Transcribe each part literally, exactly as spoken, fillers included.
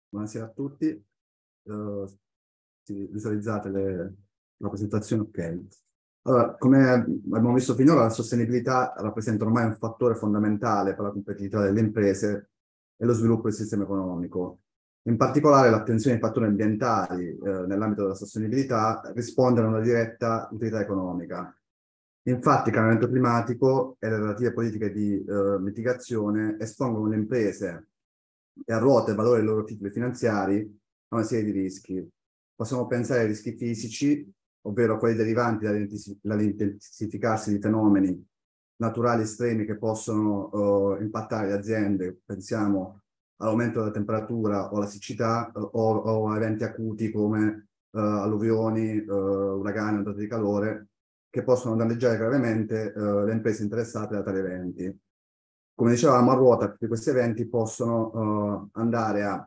Buonasera a tutti. Eh, sì, visualizzate le- la presentazione, ok. Allora, come abbiamo visto finora, la sostenibilità rappresenta ormai un fattore fondamentale per la competitività delle imprese e lo sviluppo del sistema economico. In particolare, l'attenzione ai fattori ambientali, eh, nell'ambito della sostenibilità risponde a una diretta utilità economica. Infatti, il cambiamento climatico e le relative politiche di eh, mitigazione espongono le imprese e a ruota il valore dei loro titoli finanziari a una serie di rischi. Possiamo pensare ai rischi fisici, ovvero quelli derivanti dall'intensificarsi di fenomeni naturali estremi che possono eh, impattare le aziende. Pensiamo all'aumento della temperatura o alla siccità, eh, o, o a eventi acuti come eh, alluvioni, eh, uragani, ondate di calore, che possono danneggiare gravemente eh, le imprese interessate da tali eventi. Come dicevamo, a ruota tutti questi eventi possono eh, andare a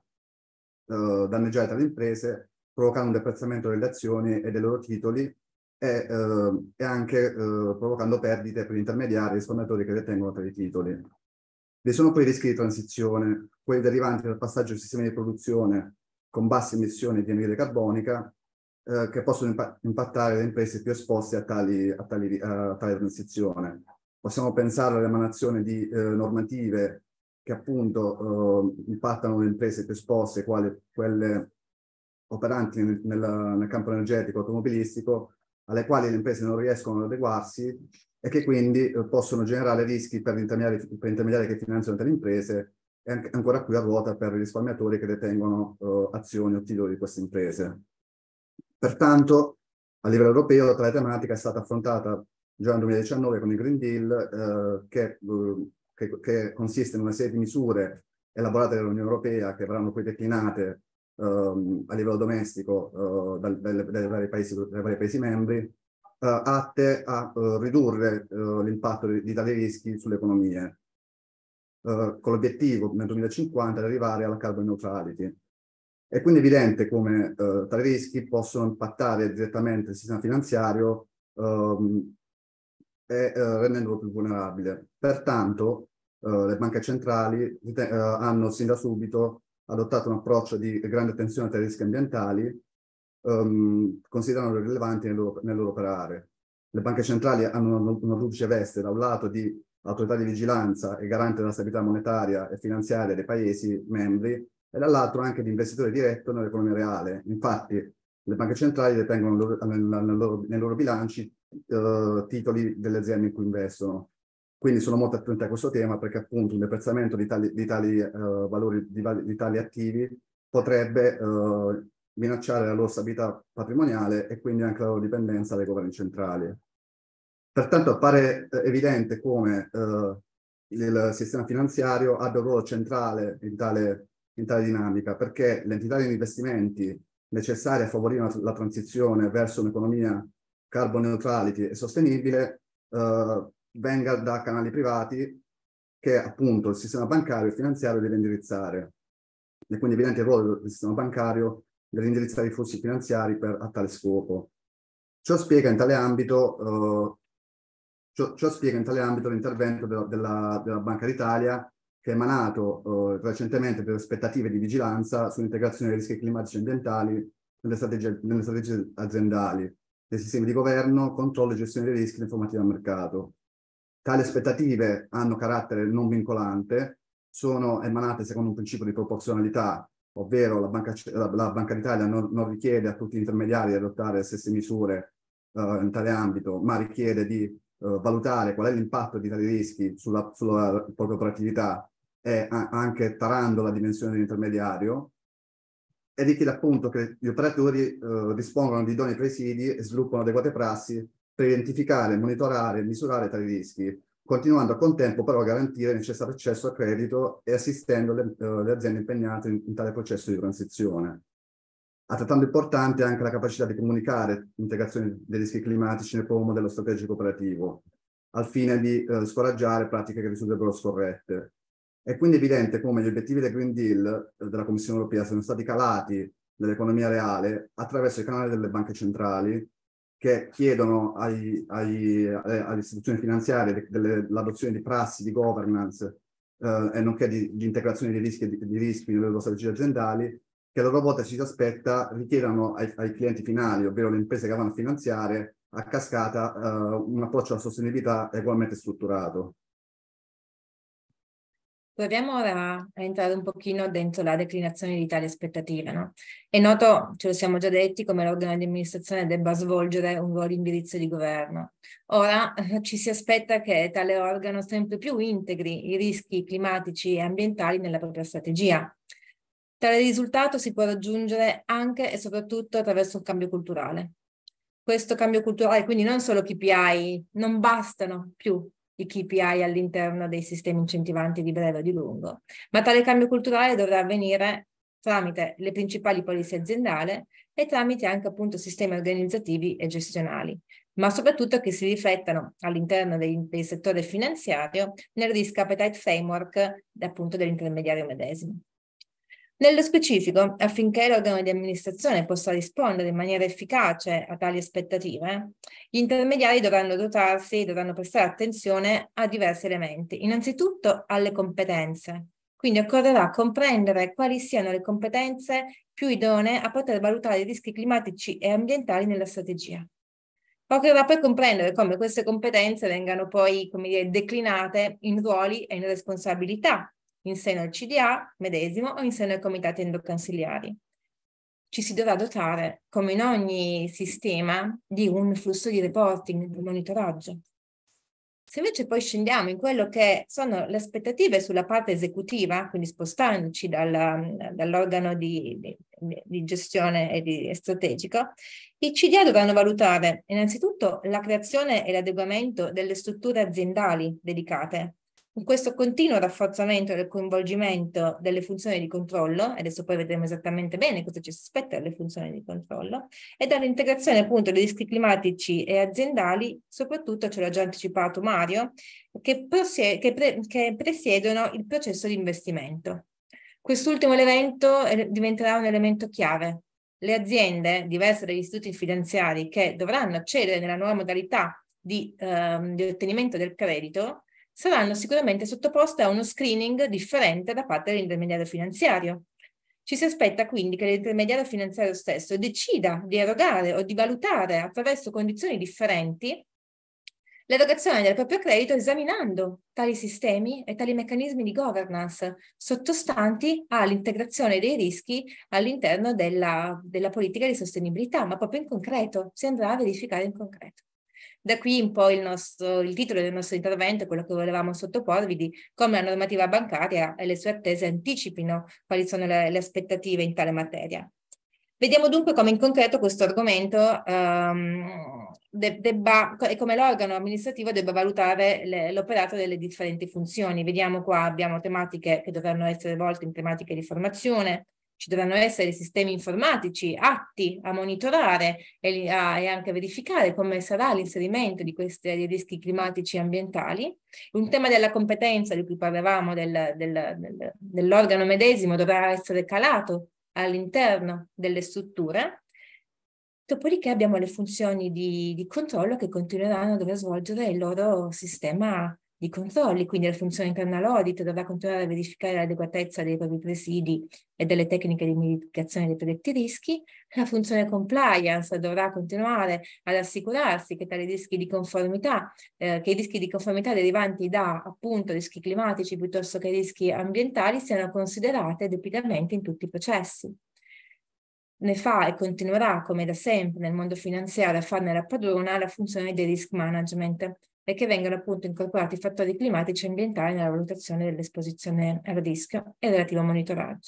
eh, danneggiare tali imprese, provocando un deprezzamento delle azioni e dei loro titoli e, eh, e anche eh, provocando perdite per gli intermediari e risparmiatori che detengono tali titoli. Vi sono poi i rischi di transizione, quelli derivanti dal passaggio a sistemi di produzione con basse emissioni di anidride carbonica, eh, che possono impa impattare le imprese più esposte a tali, a tali, a tale transizione. Possiamo pensare all'emanazione di eh, normative che appunto eh, impattano le imprese più esposte, quali quelle operanti nel, nel, nel campo energetico automobilistico, alle quali le imprese non riescono ad adeguarsi e che quindi eh, possono generare rischi per gli intermediari, per gli intermediari che finanziano tali imprese e anche, ancora qui a ruota per i risparmiatori che detengono eh, azioni o titoli di queste imprese. Pertanto, a livello europeo, tale tematica è stata affrontata già nel duemiladiciannove con il Green Deal, eh, che, eh, che, che consiste in una serie di misure elaborate dall'Unione Europea che verranno poi declinate ehm, a livello domestico eh, dal, dai, dai, vari paesi, dai vari paesi membri, eh, atte a eh, ridurre eh, l'impatto di, di tali rischi sulle economie, eh, con l'obiettivo nel duemilacinquanta di arrivare alla carbon neutrality. È quindi evidente come eh, tali rischi possono impattare direttamente il sistema finanziario ehm, e eh, rendendolo più vulnerabile. Pertanto, eh, le banche centrali eh, hanno sin da subito adottato un approccio di grande attenzione ai rischi ambientali, ehm, considerandoli rilevanti nel loro, nel loro operare. Le banche centrali hanno una, una duplice veste, da un lato di autorità di vigilanza e garante della stabilità monetaria e finanziaria dei Paesi membri, e dall'altro anche di investitore diretto nell'economia reale. Infatti, le banche centrali detengono nel, nel loro, nei loro bilanci eh, titoli delle aziende in cui investono. Quindi sono molto attenti a questo tema perché appunto un deprezzamento di tali, di tali eh, valori, di, di tali attivi potrebbe eh, minacciare la loro stabilità patrimoniale e quindi anche la loro dipendenza dai governi centrali. Pertanto appare eh, evidente come eh, il sistema finanziario abbia un ruolo centrale in tale, in tale dinamica, perché l'entità di investimenti necessaria a favorire la, la transizione verso un'economia carbon neutrality e sostenibile eh, venga da canali privati che appunto il sistema bancario e finanziario deve indirizzare. E quindi è evidente il ruolo del sistema bancario nell'indirizzare i flussi finanziari per, a tale scopo. Ciò spiega in tale ambito, eh, ciò, ciò spiega in tale ambito l'intervento della, della, della Banca d'Italia, che ha emanato eh, recentemente per aspettative di vigilanza sull'integrazione dei rischi climatici e ambientali nelle strategie, nelle strategie aziendali, dei sistemi di governo, controllo e gestione dei rischi e informativa al mercato. Tali aspettative hanno carattere non vincolante, sono emanate secondo un principio di proporzionalità, ovvero la Banca, la, la Banca d'Italia non, non richiede a tutti gli intermediari di adottare le stesse misure uh, in tale ambito, ma richiede di uh, valutare qual è l'impatto di tali rischi sulla, sulla propria operatività e a, anche tarando la dimensione dell'intermediario, e richiede appunto che gli operatori uh, dispongono di idonei presidi e sviluppano adeguate prassi per identificare, monitorare e misurare tali rischi, continuando a contempo però a garantire il necessario accesso al credito e assistendo le, uh, le aziende impegnate in, in tale processo di transizione. Altrettanto importante è anche la capacità di comunicare l'integrazione dei rischi climatici nel proprio modello strategico operativo, al fine di uh, scoraggiare pratiche che risulterebbero scorrette. È quindi evidente come gli obiettivi del Green Deal eh, della Commissione europea siano stati calati nell'economia reale attraverso i canali delle banche centrali, che chiedono ai, ai, alle istituzioni finanziarie l'adozione di prassi di governance eh, e nonché di, di integrazione di rischi, di, di rischi nelle loro strategie aziendali, che a loro volta ci si aspetta richiedano ai, ai clienti finali, ovvero le imprese che vanno a finanziare, a cascata uh, un approccio alla sostenibilità ugualmente strutturato. Proviamo ora a entrare un pochino dentro la declinazione di tali aspettative, no? È noto, ce lo siamo già detti, come l'organo di amministrazione debba svolgere un ruolo di indirizzo di governo. Ora eh, ci si aspetta che tale organo sempre più integri i rischi climatici e ambientali nella propria strategia. Tale risultato si può raggiungere anche e soprattutto attraverso un cambio culturale. Questo cambio culturale, quindi non solo K P I, non bastano più i K P I all'interno dei sistemi incentivanti di breve o di lungo, ma tale cambio culturale dovrà avvenire tramite le principali policy aziendali e tramite anche appunto sistemi organizzativi e gestionali, ma soprattutto che si riflettano all'interno del settore finanziario nel risk appetite framework appunto dell'intermediario medesimo. Nello specifico, affinché l'organo di amministrazione possa rispondere in maniera efficace a tali aspettative, gli intermediari dovranno dotarsi, dovranno prestare attenzione a diversi elementi. Innanzitutto alle competenze. Quindi occorrerà comprendere quali siano le competenze più idonee a poter valutare i rischi climatici e ambientali nella strategia. Occorrerà poi comprendere come queste competenze vengano poi, come dire, declinate in ruoli e in responsabilità in seno al C D A medesimo o in seno ai comitati endoconsiliari. Ci si dovrà dotare, come in ogni sistema, di un flusso di reporting, di monitoraggio. Se invece poi scendiamo in quello che sono le aspettative sulla parte esecutiva, quindi spostandoci dal, dall'organo di, di, di gestione e di strategico, i C D A dovranno valutare innanzitutto la creazione e l'adeguamento delle strutture aziendali dedicate. In questo continuo rafforzamento del coinvolgimento delle funzioni di controllo, adesso poi vedremo esattamente bene cosa ci si aspetta dalle funzioni di controllo, e dall'integrazione appunto dei rischi climatici e aziendali, soprattutto, ce l'ha già anticipato Mario, che, che, pre che presiedono il processo di investimento. Quest'ultimo elemento diventerà un elemento chiave. Le aziende, diverse dagli istituti finanziari, che dovranno accedere nella nuova modalità di, ehm, di ottenimento del credito, saranno sicuramente sottoposte a uno screening differente da parte dell'intermediario finanziario. Ci si aspetta quindi che l'intermediario finanziario stesso decida di erogare o di valutare attraverso condizioni differenti l'erogazione del proprio credito esaminando tali sistemi e tali meccanismi di governance sottostanti all'integrazione dei rischi all'interno della, della politica di sostenibilità, ma proprio in concreto, si andrà a verificare in concreto. Da qui in poi il, nostro, il titolo del nostro intervento è quello che volevamo sottoporvi di come la normativa bancaria e le sue attese anticipino quali sono le, le aspettative in tale materia. Vediamo dunque come in concreto questo argomento um, de debba, e come l'organo amministrativo debba valutare l'operato delle differenti funzioni. Vediamo qua abbiamo tematiche che dovranno essere volte in tematiche di formazione, ci dovranno essere sistemi informatici atti a monitorare e, a, e anche verificare come sarà l'inserimento di questi rischi climatici e ambientali. Un tema della competenza di cui parlavamo del, del, del, dell'organo medesimo dovrà essere calato all'interno delle strutture. Dopodiché abbiamo le funzioni di, di controllo che continueranno a dover svolgere il loro sistema di controlli, quindi la funzione internal audit dovrà continuare a verificare l'adeguatezza dei propri presidi e delle tecniche di mitigazione dei predetti rischi. La funzione compliance dovrà continuare ad assicurarsi che tali rischi di conformità, eh, che i rischi di conformità derivanti da appunto rischi climatici piuttosto che rischi ambientali siano considerate debitamente in tutti i processi. Ne fa e continuerà, come da sempre nel mondo finanziario, a farne la padrona la funzione del risk management, e che vengano appunto incorporati i fattori climatici e ambientali nella valutazione dell'esposizione al rischio e relativo monitoraggio.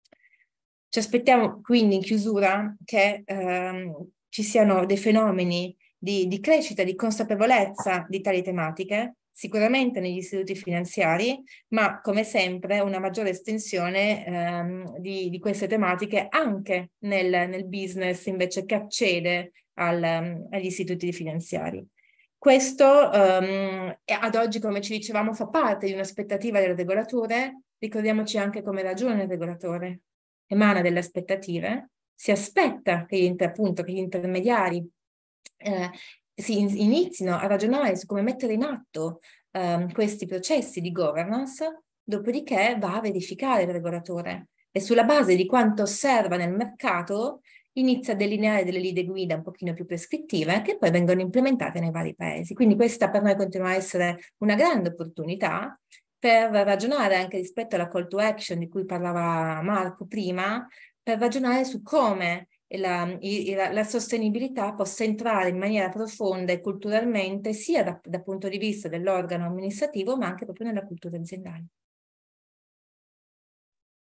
Ci aspettiamo quindi in chiusura che ehm, ci siano dei fenomeni di, di crescita, di consapevolezza di tali tematiche, sicuramente negli istituti finanziari, ma come sempre una maggiore estensione ehm, di, di queste tematiche anche nel, nel business invece che accede al, agli istituti finanziari. Questo um, ad oggi, come ci dicevamo, fa parte di un'aspettativa del regolatore. Ricordiamoci anche come ragione il regolatore emana delle aspettative, si aspetta che gli, appunto, che gli intermediari eh, si in, inizino a ragionare su come mettere in atto um, questi processi di governance, dopodiché va a verificare il regolatore. e sulla base di quanto osserva nel mercato inizia a delineare delle linee guida un pochino più prescrittive che poi vengono implementate nei vari paesi. Quindi questa per noi continua a essere una grande opportunità per ragionare anche rispetto alla call to action di cui parlava Marco prima, per ragionare su come la, la, la sostenibilità possa entrare in maniera profonda e culturalmente sia da, dal punto di vista dell'organo amministrativo ma anche proprio nella cultura aziendale.